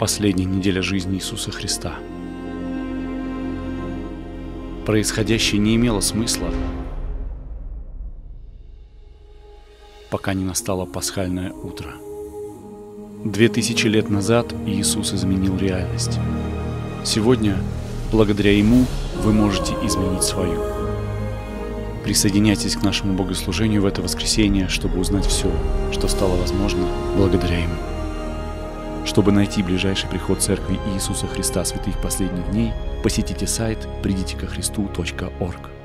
Последняя неделя жизни Иисуса Христа. Происходящее не имело смысла, пока не настало пасхальное утро. 2000 лет назад Иисус изменил реальность. Сегодня, благодаря Ему, вы можете изменить свою. Присоединяйтесь к нашему богослужению в это воскресенье, чтобы узнать все, что стало возможно благодаря Ему. Чтобы найти ближайший приход Церкви Иисуса Христа Святых Последних Дней, посетите сайт придитекохристу.орг.